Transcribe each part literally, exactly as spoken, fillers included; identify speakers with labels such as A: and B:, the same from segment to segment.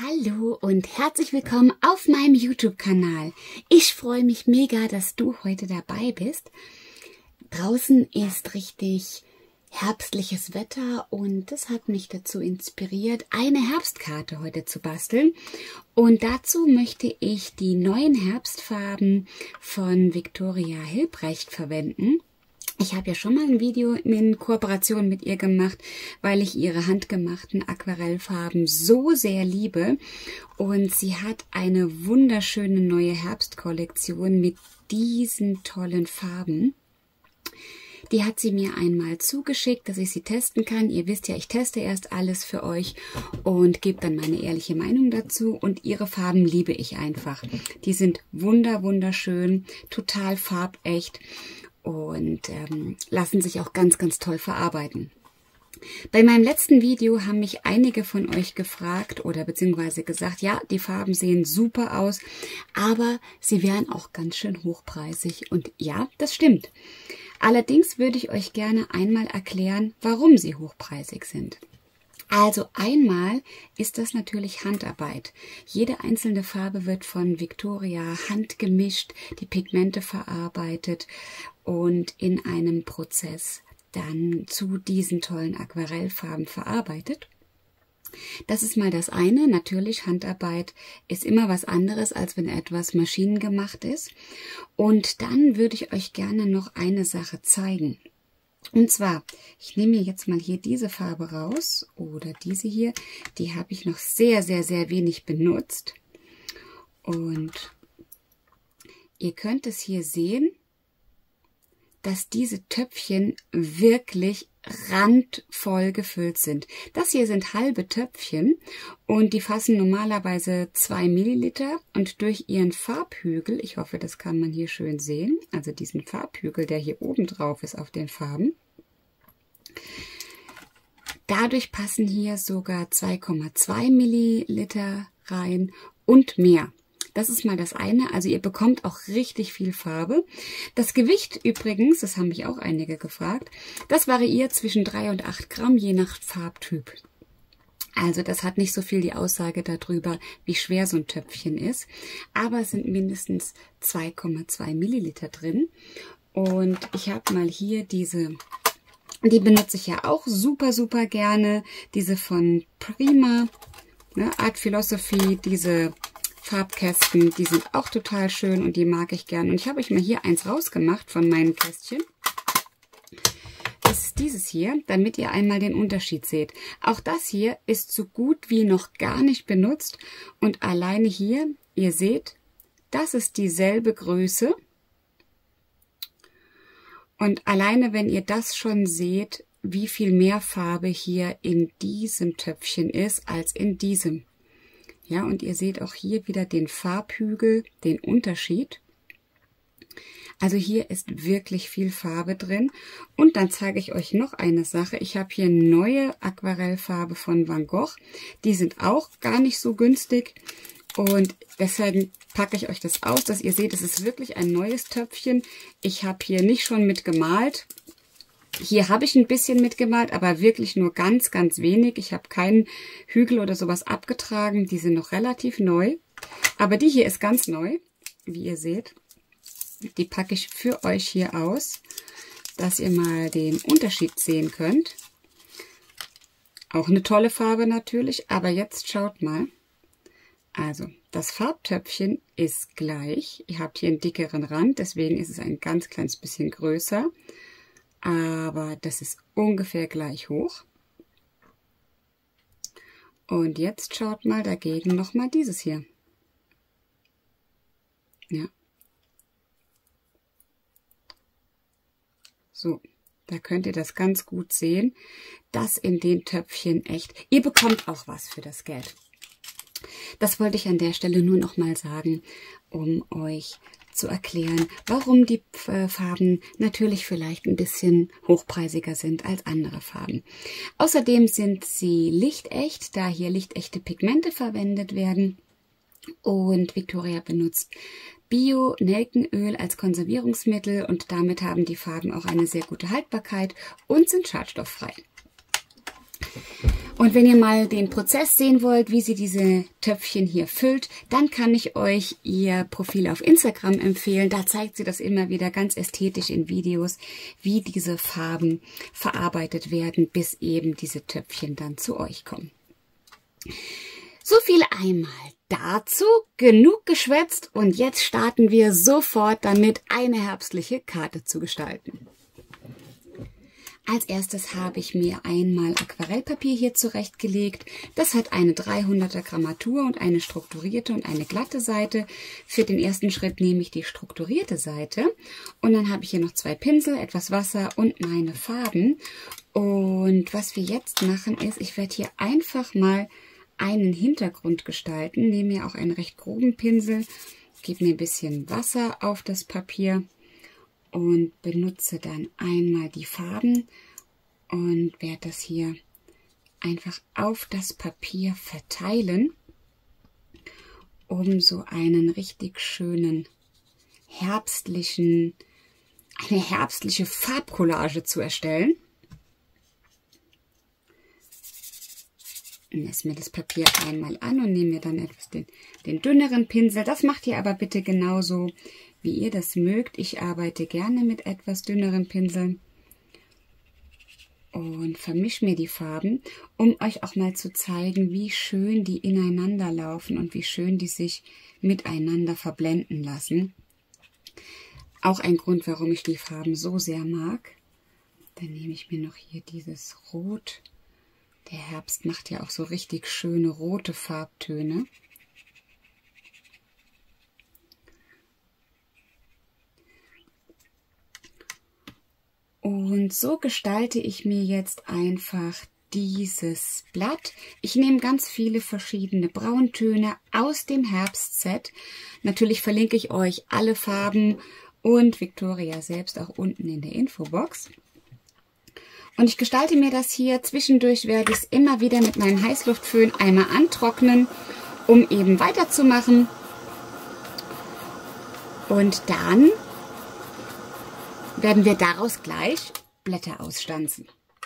A: Hallo und herzlich willkommen auf meinem YouTube-Kanal. Ich freue mich mega, dass du heute dabei bist. Draußen ist richtig herbstliches Wetter und das hat mich dazu inspiriert, eine Herbstkarte heute zu basteln. Und dazu möchte ich die neuen Herbstfarben von Viktoria Hilprecht verwenden. Ich habe ja schon mal ein Video in Kooperation mit ihr gemacht, weil ich ihre handgemachten Aquarellfarben so sehr liebe. Und sie hat eine wunderschöne neue Herbstkollektion mit diesen tollen Farben. Die hat sie mir einmal zugeschickt, dass ich sie testen kann. Ihr wisst ja, ich teste erst alles für euch und gebe dann meine ehrliche Meinung dazu. Und ihre Farben liebe ich einfach. Die sind wunder, wunderschön, total farbecht. Und ähm, lassen sich auch ganz, ganz toll verarbeiten. Bei meinem letzten Video haben mich einige von euch gefragt oder beziehungsweise gesagt, ja, die Farben sehen super aus, aber sie wären auch ganz schön hochpreisig. Und ja, das stimmt. Allerdings würde ich euch gerne einmal erklären, warum sie hochpreisig sind. Also einmal ist das natürlich Handarbeit. Jede einzelne Farbe wird von Viktoria handgemischt, die Pigmente verarbeitet und in einem Prozess dann zu diesen tollen Aquarellfarben verarbeitet. Das ist mal das eine. Natürlich, Handarbeit ist immer was anderes, als wenn etwas maschinengemacht ist. Und dann würde ich euch gerne noch eine Sache zeigen. Und zwar, ich nehme mir jetzt mal hier diese Farbe raus oder diese hier. Die habe ich noch sehr, sehr, sehr wenig benutzt. Und ihr könnt es hier sehen, dass diese Töpfchen wirklich randvoll gefüllt sind. Das hier sind halbe Töpfchen und die fassen normalerweise zwei Milliliter und durch ihren Farbhügel, ich hoffe, das kann man hier schön sehen, also diesen Farbhügel, der hier oben drauf ist auf den Farben, dadurch passen hier sogar zwei Komma zwei Milliliter rein und mehr. Das ist mal das eine, also ihr bekommt auch richtig viel Farbe. Das Gewicht übrigens, das haben mich auch einige gefragt, das variiert zwischen drei und acht Gramm, je nach Farbtyp. Also das hat nicht so viel die Aussage darüber, wie schwer so ein Töpfchen ist, aber es sind mindestens zwei Komma zwei Milliliter drin. Und ich habe mal hier diese, die benutze ich ja auch super, super gerne, diese von Prima, ne, Art Philosophy, diese Farbkästen, die sind auch total schön und die mag ich gern. Und ich habe euch mal hier eins rausgemacht von meinen Kästchen. Das ist dieses hier, damit ihr einmal den Unterschied seht. Auch das hier ist so gut wie noch gar nicht benutzt. Und alleine hier, ihr seht, das ist dieselbe Größe. Und alleine, wenn ihr das schon seht, wie viel mehr Farbe hier in diesem Töpfchen ist als in diesem. Ja, und ihr seht auch hier wieder den Farbhügel, den Unterschied. Also hier ist wirklich viel Farbe drin. Und dann zeige ich euch noch eine Sache. Ich habe hier neue Aquarellfarbe von Van Gogh. Die sind auch gar nicht so günstig. Und deswegen packe ich euch das aus, dass ihr seht, es ist wirklich ein neues Töpfchen. Ich habe hier nicht schon mit gemalt. Hier habe ich ein bisschen mitgemalt, aber wirklich nur ganz, ganz wenig. Ich habe keinen Hügel oder sowas abgetragen. Die sind noch relativ neu. Aber die hier ist ganz neu, wie ihr seht. Die packe ich für euch hier aus, dass ihr mal den Unterschied sehen könnt. Auch eine tolle Farbe natürlich, aber jetzt schaut mal. Also, das Farbtöpfchen ist gleich. Ihr habt hier einen dickeren Rand, deswegen ist es ein ganz kleines bisschen größer. Aber das ist ungefähr gleich hoch. Und jetzt schaut mal dagegen nochmal dieses hier. Ja. So, da könnt ihr das ganz gut sehen. Das in den Töpfchen echt. Ihr bekommt auch was für das Geld. Das wollte ich an der Stelle nur noch mal sagen, um euch zu erklären, warum die Farben natürlich vielleicht ein bisschen hochpreisiger sind als andere Farben. Außerdem sind sie lichtecht, da hier lichtechte Pigmente verwendet werden. Und Viktoria benutzt Bio-Nelkenöl als Konservierungsmittel und damit haben die Farben auch eine sehr gute Haltbarkeit und sind schadstofffrei. Und wenn ihr mal den Prozess sehen wollt, wie sie diese Töpfchen hier füllt, dann kann ich euch ihr Profil auf Instagram empfehlen. Da zeigt sie das immer wieder ganz ästhetisch in Videos, wie diese Farben verarbeitet werden, bis eben diese Töpfchen dann zu euch kommen. So viel einmal dazu. Genug geschwätzt und jetzt starten wir sofort damit, eine herbstliche Karte zu gestalten. Als erstes habe ich mir einmal Aquarellpapier hier zurechtgelegt. Das hat eine dreihunderter Grammatur und eine strukturierte und eine glatte Seite. Für den ersten Schritt nehme ich die strukturierte Seite und dann habe ich hier noch zwei Pinsel, etwas Wasser und meine Farben. Und was wir jetzt machen ist, ich werde hier einfach mal einen Hintergrund gestalten. Nehme mir auch einen recht groben Pinsel, gebe mir ein bisschen Wasser auf das Papier und benutze dann einmal die Farben und werde das hier einfach auf das Papier verteilen, um so einen richtig schönen herbstlichen, eine herbstliche Farbcollage zu erstellen. Ich messe mir das Papier einmal an und nehme mir dann etwas den, den dünneren Pinsel. Das macht ihr aber bitte genauso, wie ihr das mögt. Ich arbeite gerne mit etwas dünneren Pinseln und vermische mir die Farben, um euch auch mal zu zeigen, wie schön die ineinander laufen und wie schön die sich miteinander verblenden lassen. Auch ein Grund, warum ich die Farben so sehr mag. Dann nehme ich mir noch hier dieses Rot. Der Herbst macht ja auch so richtig schöne rote Farbtöne. Und so gestalte ich mir jetzt einfach dieses Blatt. Ich nehme ganz viele verschiedene Brauntöne aus dem Herbstset. Natürlich verlinke ich euch alle Farben und Victoria selbst auch unten in der Infobox. Und ich gestalte mir das hier. Zwischendurch werde ich es immer wieder mit meinem Heißluftföhn einmal antrocknen, um eben weiterzumachen. Und dann werden wir daraus gleich Blätter ausstanzen.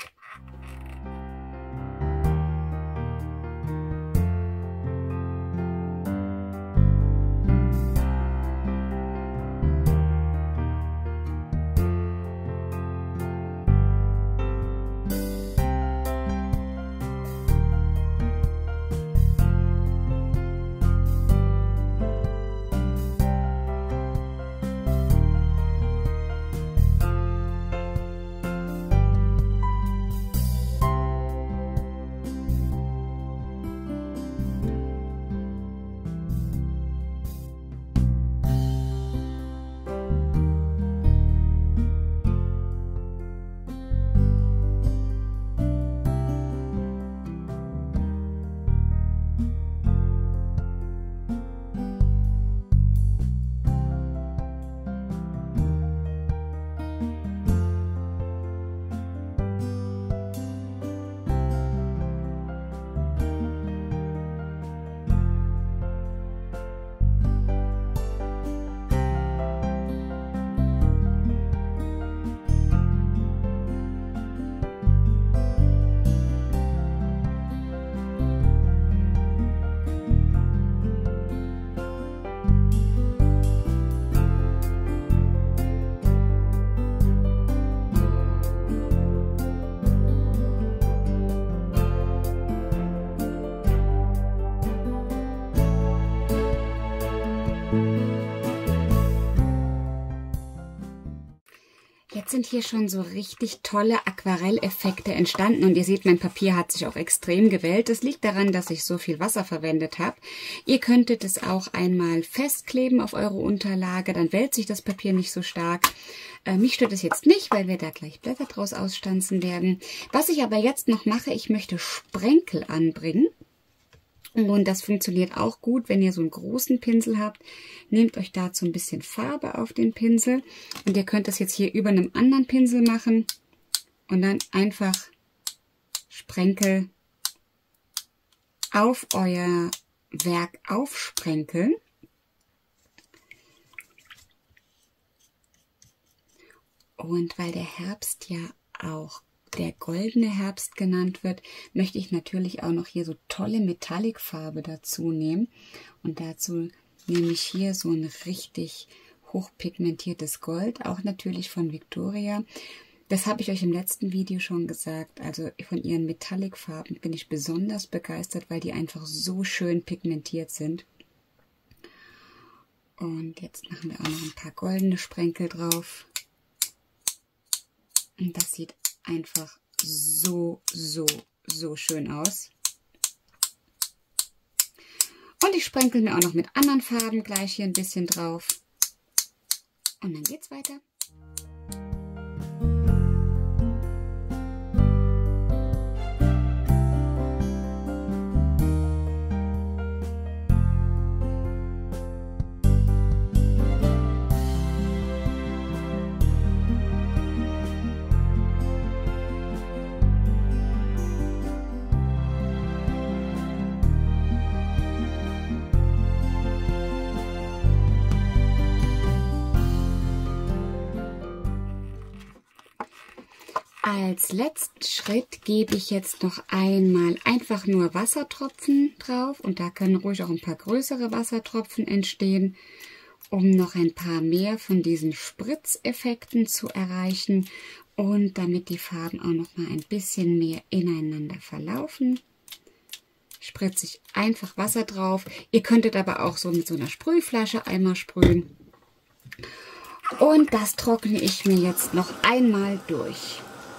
A: Jetzt sind hier schon so richtig tolle Aquarelleffekte entstanden und ihr seht, mein Papier hat sich auch extrem gewellt. Das liegt daran, dass ich so viel Wasser verwendet habe. Ihr könntet es auch einmal festkleben auf eure Unterlage, dann wellt sich das Papier nicht so stark. Äh, mich stört es jetzt nicht, weil wir da gleich Blätter draus ausstanzen werden. Was ich aber jetzt noch mache, ich möchte Sprenkel anbringen. Und das funktioniert auch gut, wenn ihr so einen großen Pinsel habt. Nehmt euch dazu ein bisschen Farbe auf den Pinsel. Und ihr könnt das jetzt hier über einem anderen Pinsel machen. Und dann einfach Sprenkel auf euer Werk aufsprenkeln. Und weil der Herbst ja auch der goldene Herbst genannt wird, möchte ich natürlich auch noch hier so tolle Metallic-Farbe dazu nehmen. Und dazu nehme ich hier so ein richtig hochpigmentiertes Gold, auch natürlich von Victoria. Das habe ich euch im letzten Video schon gesagt. Also von ihren Metallic-Farben bin ich besonders begeistert, weil die einfach so schön pigmentiert sind. Und jetzt machen wir auch noch ein paar goldene Sprenkel drauf. Und das sieht einfach so, so, so schön aus. Und ich sprenkel mir auch noch mit anderen Farben gleich hier ein bisschen drauf. Und dann geht's weiter. Als letzten Schritt gebe ich jetzt noch einmal einfach nur Wassertropfen drauf und da können ruhig auch ein paar größere Wassertropfen entstehen, um noch ein paar mehr von diesen Spritzeffekten zu erreichen und damit die Farben auch noch mal ein bisschen mehr ineinander verlaufen. Spritze ich einfach Wasser drauf. Ihr könntet aber auch so mit so einer Sprühflasche einmal sprühen. Und das trockne ich mir jetzt noch einmal durch.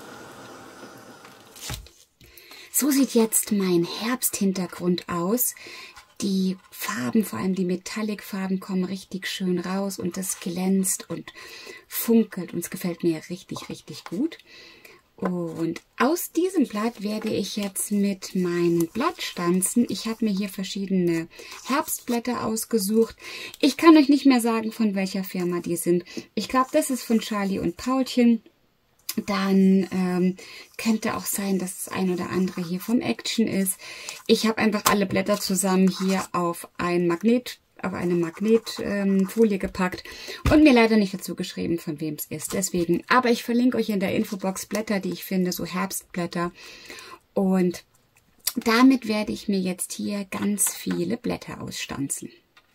A: So sieht jetzt mein Herbsthintergrund aus. Die Farben, vor allem die Metallic-Farben, kommen richtig schön raus und das glänzt und funkelt und es gefällt mir richtig, richtig gut. Und aus diesem Blatt werde ich jetzt mit meinen Blattstanzen, ich habe mir hier verschiedene Herbstblätter ausgesucht. Ich kann euch nicht mehr sagen, von welcher Firma die sind. Ich glaube, das ist von Charlie und Paulchen. Dann ähm, könnte auch sein, dass das ein oder andere hier vom Action ist. Ich habe einfach alle Blätter zusammen hier auf ein Magnet, auf eine Magnetfolie ähm, gepackt und mir leider nicht dazu geschrieben, von wem es ist. Deswegen, aber ich verlinke euch in der Infobox Blätter, die ich finde, so Herbstblätter. Und damit werde ich mir jetzt hier ganz viele Blätter ausstanzen.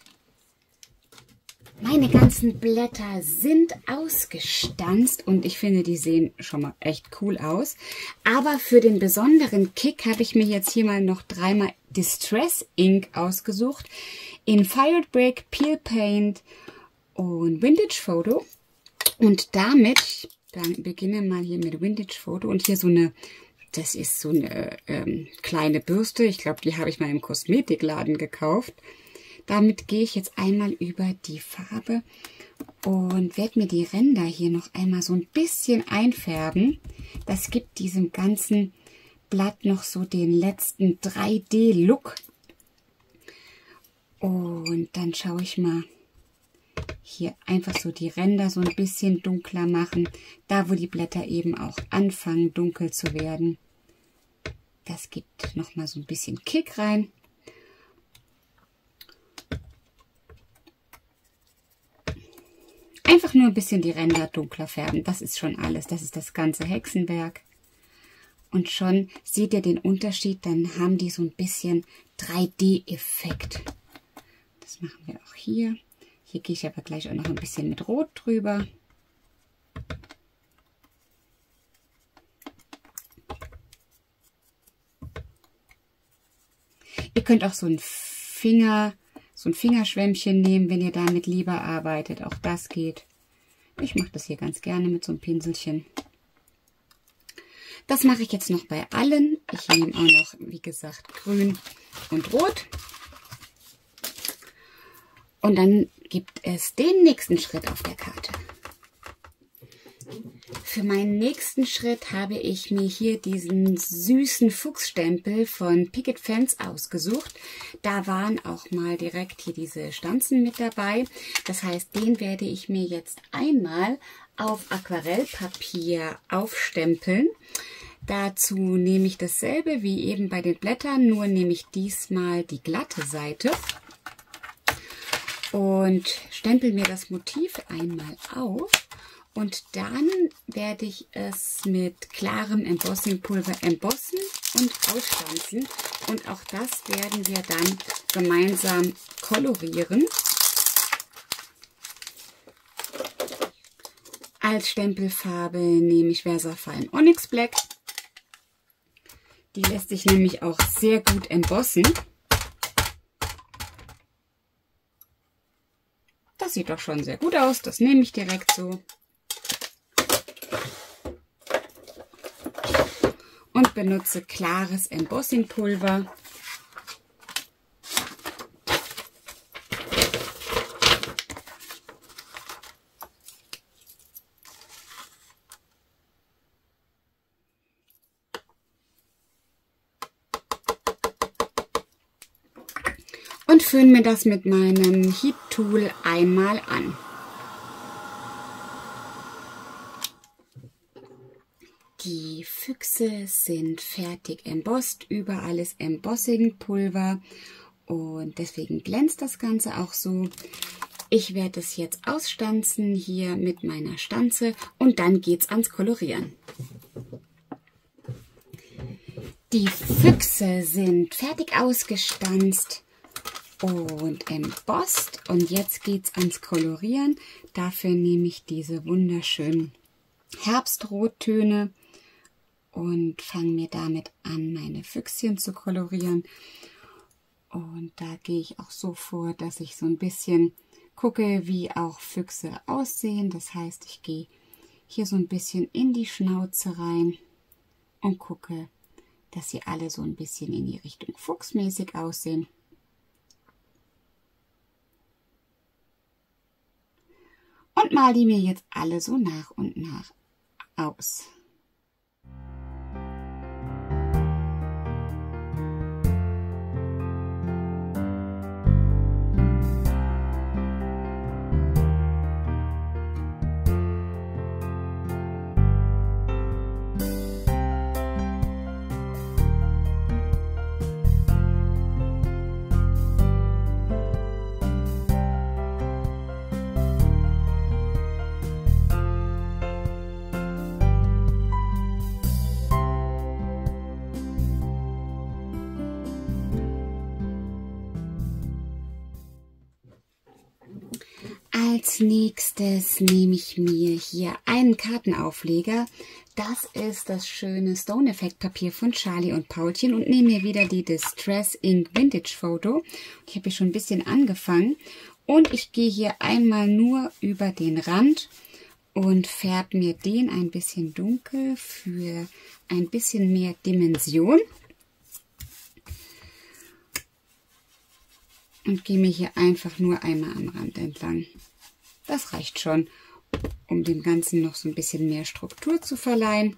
A: Meine ganzen Blätter sind ausgestanzt und ich finde, die sehen schon mal echt cool aus. Aber für den besonderen Kick habe ich mir jetzt hier mal noch dreimal Distress Ink ausgesucht. In Firebrick, Peel Paint und Vintage Photo. Und damit, dann beginne mal hier mit Vintage Photo und hier so eine, das ist so eine ähm, kleine Bürste. Ich glaube, die habe ich mal im Kosmetikladen gekauft. Damit gehe ich jetzt einmal über die Farbe und werde mir die Ränder hier noch einmal so ein bisschen einfärben. Das gibt diesem ganzen Blatt noch so den letzten drei D Look. Und dann schaue ich mal hier einfach so die Ränder so ein bisschen dunkler machen. Da, wo die Blätter eben auch anfangen dunkel zu werden. Das gibt noch mal so ein bisschen Kick rein. Einfach nur ein bisschen die Ränder dunkler färben. Das ist schon alles. Das ist das ganze Hexenwerk. Und schon seht ihr den Unterschied. Dann haben die so ein bisschen drei D Effekt. Das machen wir auch hier. Hier gehe ich aber gleich auch noch ein bisschen mit Rot drüber. Ihr könnt auch so ein Finger... so ein Fingerschwämmchen nehmen, wenn ihr damit lieber arbeitet. Auch das geht. Ich mache das hier ganz gerne mit so einem Pinselchen. Das mache ich jetzt noch bei allen. Ich nehme auch noch, wie gesagt, grün und rot. Und dann gibt es den nächsten Schritt auf der Karte. Für meinen nächsten Schritt habe ich mir hier diesen süßen Fuchsstempel von Picket Fence ausgesucht. Da waren auch mal direkt hier diese Stanzen mit dabei. Das heißt, den werde ich mir jetzt einmal auf Aquarellpapier aufstempeln. Dazu nehme ich dasselbe wie eben bei den Blättern, nur nehme ich diesmal die glatte Seite und stempel mir das Motiv einmal auf. Und dann werde ich es mit klarem Embossingpulver embossen und ausstanzen. Und auch das werden wir dann gemeinsam kolorieren. Als Stempelfarbe nehme ich Versafine Onyx Black. Die lässt sich nämlich auch sehr gut embossen. Das sieht doch schon sehr gut aus. Das nehme ich direkt so. Und benutze klares Embossingpulver. Und fülle mir das mit meinem Heat Tool einmal an. Die Füchse sind fertig embosst, überall ist Embossingpulver und deswegen glänzt das Ganze auch so. Ich werde es jetzt ausstanzen hier mit meiner Stanze und dann geht's ans Kolorieren. Die Füchse sind fertig ausgestanzt und embosst und jetzt geht's ans Kolorieren. Dafür nehme ich diese wunderschönen Herbstrottöne und fange mir damit an, meine Füchschen zu kolorieren. Und da gehe ich auch so vor, dass ich so ein bisschen gucke, wie auch Füchse aussehen. Das heißt, ich gehe hier so ein bisschen in die Schnauze rein und gucke, dass sie alle so ein bisschen in die Richtung fuchsmäßig aussehen. Und mal die mir jetzt alle so nach und nach aus. Als nächstes nehme ich mir hier einen Kartenaufleger. Das ist das schöne Stone Effect Papier von Charlie und Paulchen und nehme mir wieder die Distress Ink Vintage Photo. Ich habe hier schon ein bisschen angefangen und ich gehe hier einmal nur über den Rand und färbe mir den ein bisschen dunkel für ein bisschen mehr Dimension. Und gehe mir hier einfach nur einmal am Rand entlang. Das reicht schon, um dem Ganzen noch so ein bisschen mehr Struktur zu verleihen.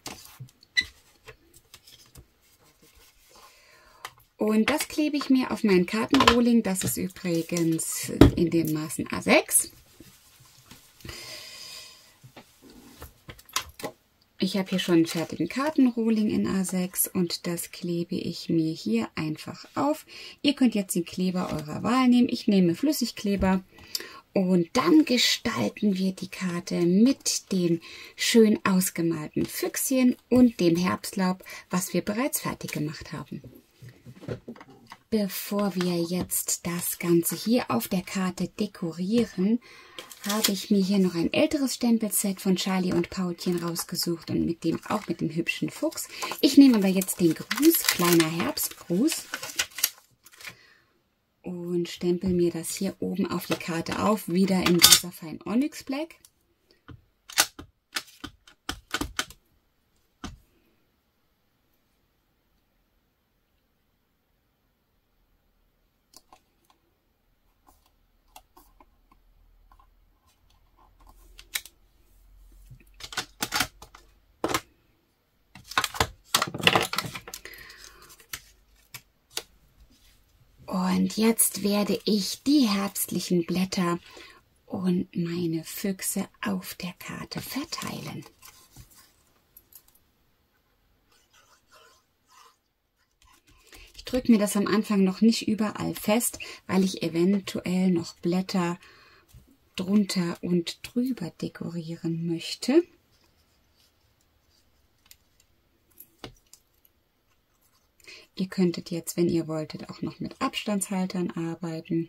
A: Und das klebe ich mir auf meinen Kartenrohling. Das ist übrigens in den Maßen A sechs. Ich habe hier schon einen fertigen Kartenrohling in A sechs und das klebe ich mir hier einfach auf. Ihr könnt jetzt den Kleber eurer Wahl nehmen. Ich nehme Flüssigkleber und dann gestalten wir die Karte mit den schön ausgemalten Füchschen und dem Herbstlaub, was wir bereits fertig gemacht haben. Bevor wir jetzt das Ganze hier auf der Karte dekorieren, habe ich mir hier noch ein älteres Stempelset von Charlie und Paulchen rausgesucht und mit dem auch mit dem hübschen Fuchs. Ich nehme aber jetzt den Gruß, kleiner Herbstgruß, und stempel mir das hier oben auf die Karte auf, wieder in Versafine Onyx Black. Und jetzt werde ich die herbstlichen Blätter und meine Füchse auf der Karte verteilen. Ich drücke mir das am Anfang noch nicht überall fest, weil ich eventuell noch Blätter drunter und drüber dekorieren möchte. Ihr könntet jetzt, wenn ihr wolltet, auch noch mit Abstandshaltern arbeiten.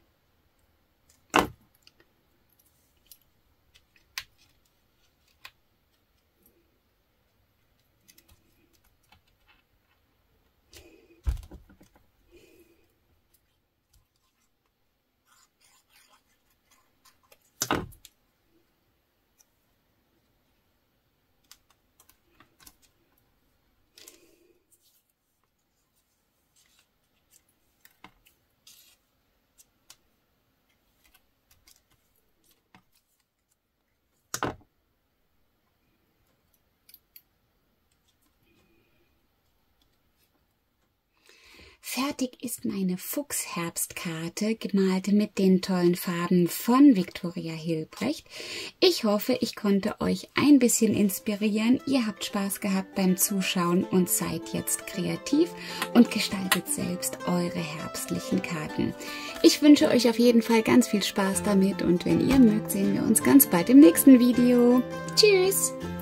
A: Fertig ist meine Fuchsherbstkarte, gemalt mit den tollen Farben von Viktoria Hilbrecht. Ich hoffe, ich konnte euch ein bisschen inspirieren. Ihr habt Spaß gehabt beim Zuschauen und seid jetzt kreativ und gestaltet selbst eure herbstlichen Karten. Ich wünsche euch auf jeden Fall ganz viel Spaß damit und wenn ihr mögt, sehen wir uns ganz bald im nächsten Video. Tschüss!